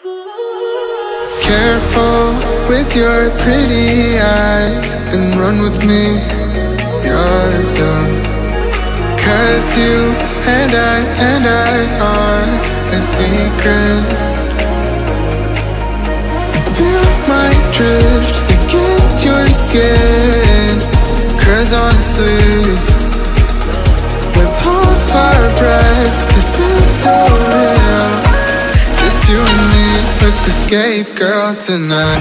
Careful with your pretty eyes and run with me, yeah. 'Cause you and I are a secret. Feel my drift against your skin, 'cause honestly, let's hold our breath, this is so real. Just you and me, let's escape, girl, tonight.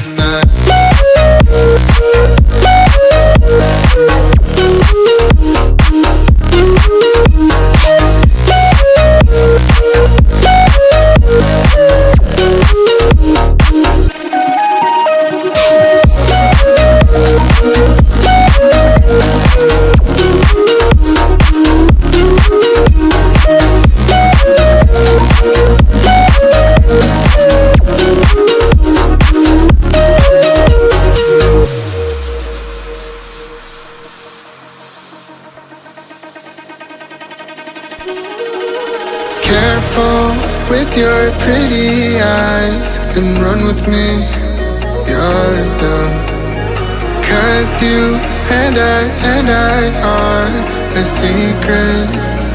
Careful with your pretty eyes and run with me, yeah. 'Cause you and I are a secret.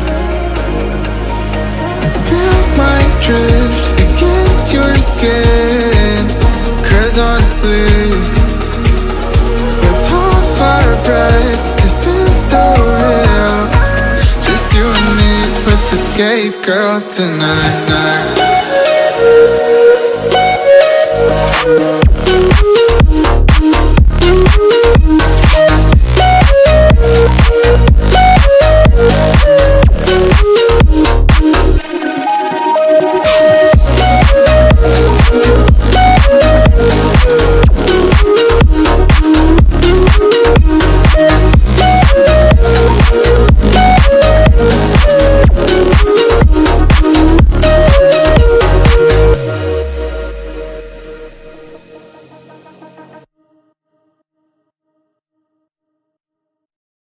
Feel my drift against your skin, 'cause honestly, let's hold our breath, this is so real. Just you and me, let's escape, girl, tonight.